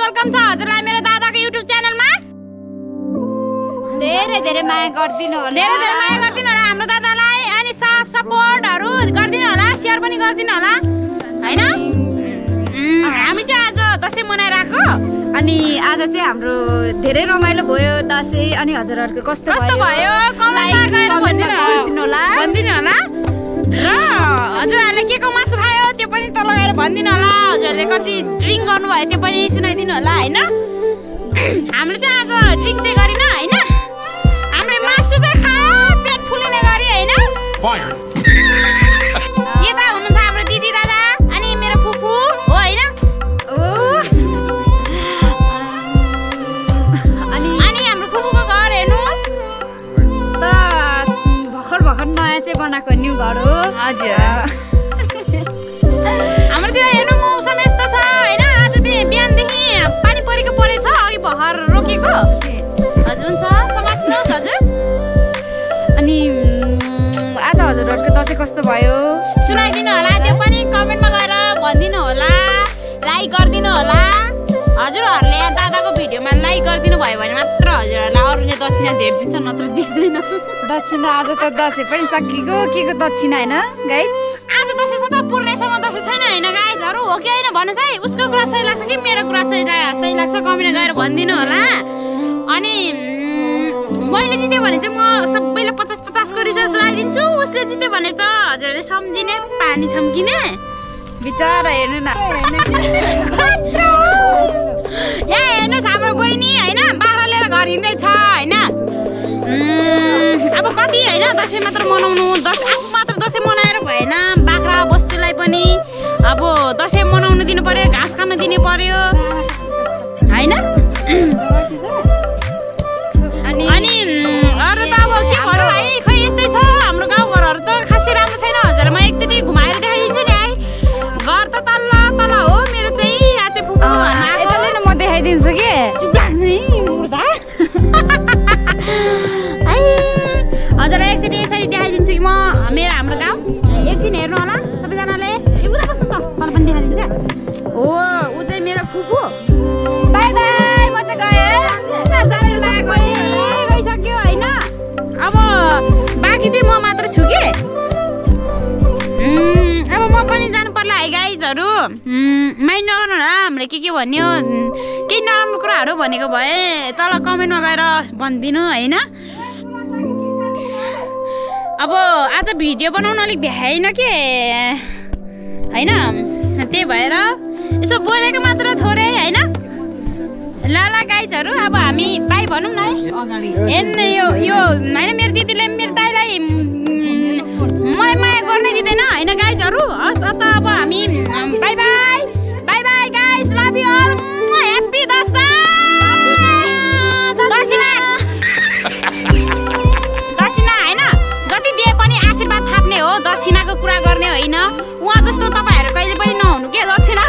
Welcome छ हजुरलाई मेरो दादाको युट्युब च्यानलमा। धेरै धेरै माया गर्दिनु होला। धेरै धेरै माया गर्दिनु होला हाम्रो दादालाई। अनि साथ सपोर्टहरु गर्दिनु होला, शेयर पनि गर्दिनु होला हैन। हामी चाहिँ आज दशैं मनाइराको अनि आज चाहिँ हाम्रो धेरै रमाइलो भयो दशैं। अनि हजुरहरुको कस्तो भयो कमेन्टमा गएर भनिदिनु होला र हजुरहरुले के को मासु खायो त्यो पनि तल गएर भनिदिनु होला। हजुरहरुले कति ड्रिंक गर्नुभयो त्यो पनि सुनाइदिनु होला हैन। हामीले चाहिँ आज ड्रिंक चाहिँ गरिन हैन। हामीले मासु चाहिँ खायो पेट फुलिने गरी हैन। यता हुनुहुन्छ हाम्रो दिदी दादा अनि मेरो फुफू हो हैन। अनि हाम्रो फुफूको घर हेर्नुस् त भर्खर नयाँ चाहिँ बनाएको न्यू घर हो। हजुर हाम्रोतिर हेर्नु मौसम यस्तो छ हैन। आज चाहिँ बिहानदेखि पानी परेको परेछ अघि भर्खर रोकेको। हजुर हुन्छ समात्नुहोस् हजुर। अनि आज हजुरहरुको दशैं कस्तो भयो सुनाइदिनु होला। त्यो पनि कमेन्टमा गएर भनिदिनु होला, लाइक गरिदिनु होला। हजुरहरुले दादाको भिडियोमा लाइक गरिदिनु भयो भने मात्र हजुरहरुलाई अरूले दक्षिणा धेरै दिन्छ, नत्र दिँदैन। दक्षिणा आज त दशैं पनि सकिएको के को दक्षिणा हैन गाइस। आज दशैं छ त पूर्णेसम्म दशैं छैन हैन गाइजहरु हो कि हैन भन्नुस् है। उसको कुरा सही लाग्छ कि मेरो कुरा सही लाग्छ कमेन्ट गरेर भनिदिनु होला। अनि मैले जित्यो भने चाहिँ म सबैले 50-50 को रिचार्ज लगाइदिन्छु। उसले जित्यो भने त हजुरहरुले सम्झिने पानी छम्किने बिचारा हेर्नु न। यहाँ हेर्नुस् हाम्रो बहिनी हैन बाख्रा लिएर घर हिँड्दैछ हैन। अब कति हैन दशैं मात्र मनाउनु, आफू मात्र दशैं मनाएर भएन, बाख्रा बस्तुलाई पनि अब दशैं मनाउनु दिनु पर्यो, घाँस खान दिनु पर्यो हैन। अनि अरु त अब के भनौँ है, खै यस्तै छ हाम्रो गाउँघरहरु त खासै राम्रो छैन। हजुर म एकचोटि घुमाएर देखाइदिन्छु नि है। घर त तल्ल तल हो मेरो चाहिँ। यहाँ चाहिँ फुफू यताले न म देखाइदिन्छु के। हजुरलाई एकचोटि यसरी देखाइदिन्छु कि म हाम्रो गाउँ। एकछिन हेर्नु होला सबैजनाले। उता बस्नु त तल पनि देखाइदिन्छ। हो ऊ चाहिँ मेरो फुफू। बाइ बाइ म चाहिँ गइसक्यो हैन। अब बाँकी चाहिँ म मात्र छु के। अब म पनि जानु पर्ला है गाइजहरु। माइन्ड नगर्नु होला हामीले के भन्यो, केही नराम्रो कुराहरू भनेको भए तल कमेन्टमा गएर भनिदिनु हैन। अब आज भिडियो बनाउन अलिक भ्याइन के हैन। त्यही भएर यसो बोलेको मात्र थोरै हैन। ल गाइजहरु अब हामी बाइ भनौँ न है। हेर्नु यो हैन मेरो दिदीले मेरो दाइलाई मलाई माया गर्नै दिँदैन हैन गाइजहरु। हस् त अब हामी bye bye bye bye guys, love you all, happy Dashain. दक्षिणा हैन जति दिए पनि आशीर्वाद थाप्ने हो, दक्षिणाको कुरा गर्ने होइन। उहाँ जस्तो तपाईहरु कहिले पनि नहुनु के दक्षिणा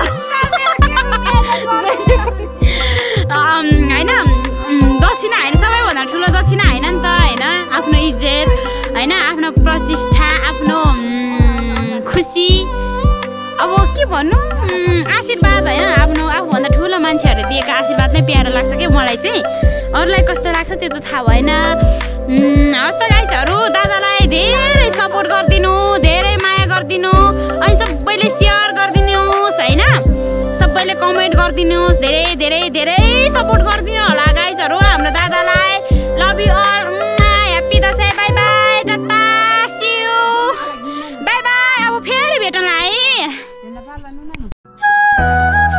हैन। दक्षिणा हैन सबैभन्दा ठुलो दक्षिणा हैन नि त हैन। आफ्नो इज्जत हैन, आफ्नो प्रतिष्ठा, आफ्नो खुसी, अब के भन्नु आशीर्वाद हैन। आफ्नो आफूभन्दा ठुलो मान्छेहरूले दिएको आशीर्वाद नै प्यारो लाग्छ के मलाई चाहिँ। अरूलाई कस्तो लाग्छ त्यो त थाहा भएन। हस् त गाइजहरु दादालाई धेरै सपोर्ट गरिदिनु, धेरै माया गरिदिनु, अनि सबैले शेयर गरिदिनुहोस् हैन। सबैले कमेन्ट गरिदिनुहोस्, धेरै धेरै धेरै सपोर्ट गरिदिनु होला गाइजहरु हाम्रो दादालाई। Love you all, happy Dashain, bye bye, tata, see you, bye bye. अब फेरि भेटौँला है।